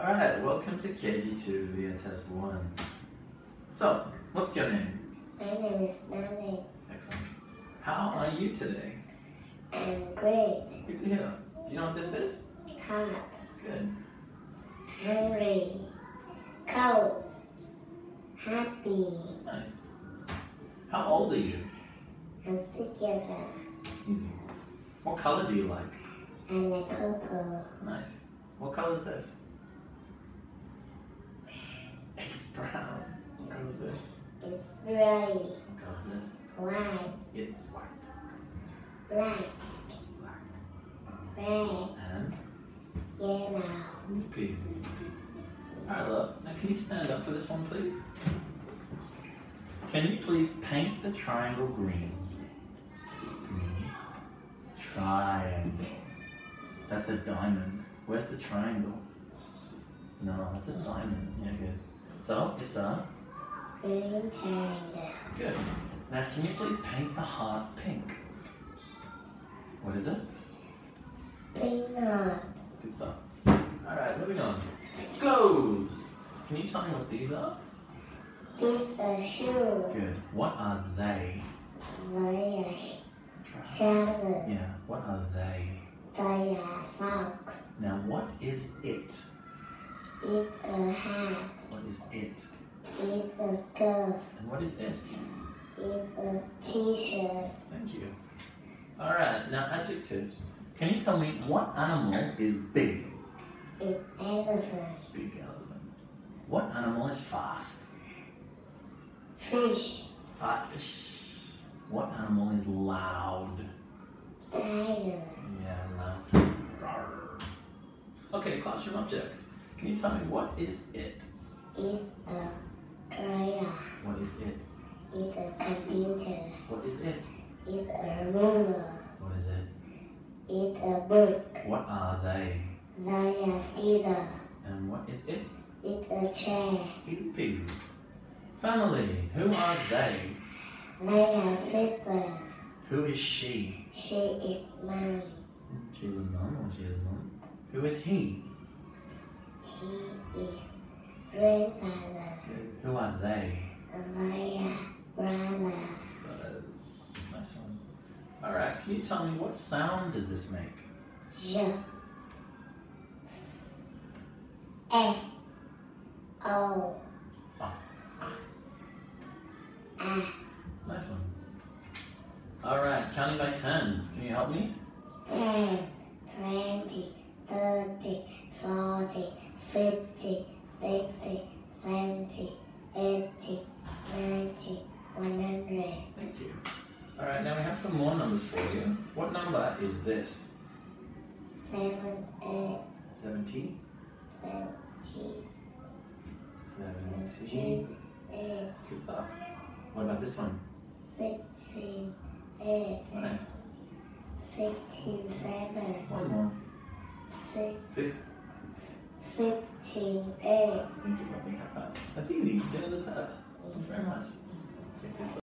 Alright, welcome to KG2 Video Test 1. So, what's your name? My name is Linh. Excellent. How are you today? I'm great. Good to hear. Do you know what this is? Hot. Good. Hungry. Cold. Happy. Nice. How old are you? I'm 6 years old. Easy. What color do you like? I like purple. Nice. What color is this? It's brown. What color is this? It's gray. What color is this? White. It's white. What color is this? Black. It's black. Red. And? Yellow. Easy peasy. Alright, love. Now can you stand up for this one, please? Can you please paint the triangle green? Green. Triangle. That's a diamond. Where's the triangle? No, that's a diamond. Yeah, good. So, it's a? Green triangle. Good. Now, can you please paint the heart pink? What is it? Pink heart. Good stuff. Alright, moving on. Clothes. Can you tell me what these are? These are shoes. Good. What are they? They are trousers. Yeah, what are they? They are socks. Now, what is it? It's a hat. What is it? It's a skirt. And what is it? It's a t-shirt. Thank you. Alright, now adjectives. Can you tell me what animal is big? It's elephant. Big elephant. What animal is fast? Fish. Fast fish. What animal is loud? Tiger. Yeah, loud. Rawr. Okay, classroom objects. Can you tell me what is it? It's a crayon. What is it? It's a computer. What is it? It's a ruler. What is it? It's a book. What are they? They are scissors. And what is it? It's a chair. Easy peasy. Family. Who are they? They are sisters. Who is she? She is mom. She's a mom or she is a mom? Who is he? He is grandfather. Good. Who are they? They are brother. Brothers. Nice one. Alright, can you tell me what sound does this make? Je. E. O. Oh. A. Nice one. Alright, counting by tens. Can you help me? 10, 20, 30, 40, 50, 60, 70, 80, 90, 100. Thank you. Alright, now we have some more numbers for you. What number is this? 7, 8, 17? 17, 17. 8, Good stuff. What about this one? 16, 8, Nice. 16, 7, One more. 6, 15. 15, 8. Thank you. Let me have that. That's easy. Get in the test. Thank you very much. Take this.